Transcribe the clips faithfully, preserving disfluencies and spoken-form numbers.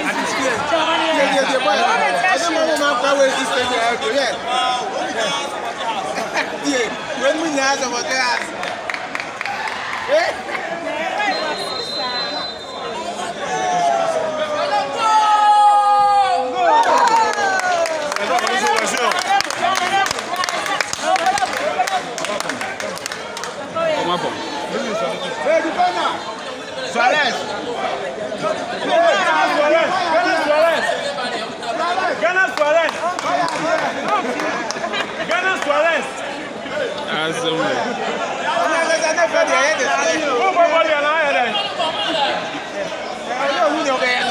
Suarez. Gana Suarez. Gana Suarez. Azumwe. Who go ball your line there? I know who you get.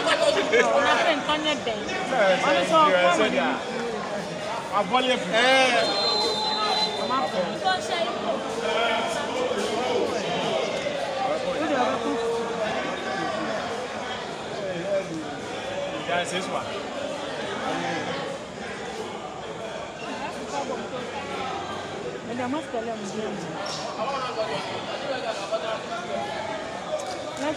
I volley. Eh. That's this one. And I must tell them. Let's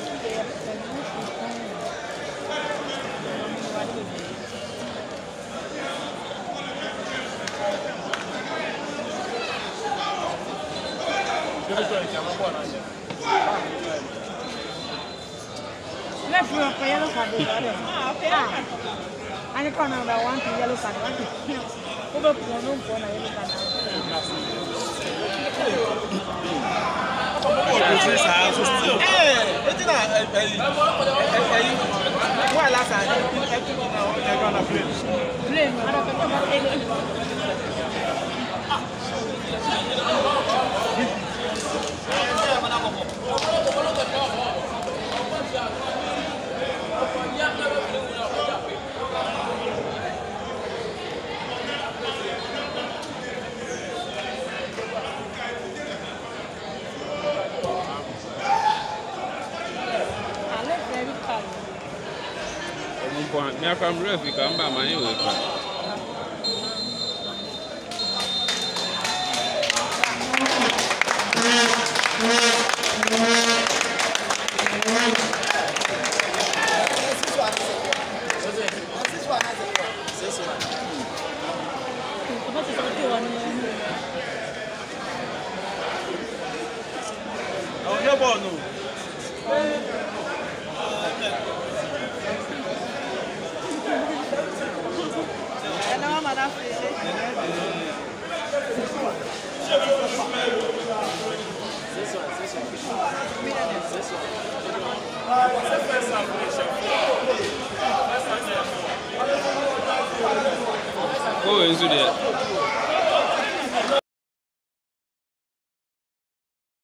Let's go for yellow card. Ah, okay. I can't number one to yellow card. One to over for no for yellow card. Hey, it's not. Why last time? They're gonna play. Play. Now from ref, you come by my way. Oh, no ball, no. Go into there.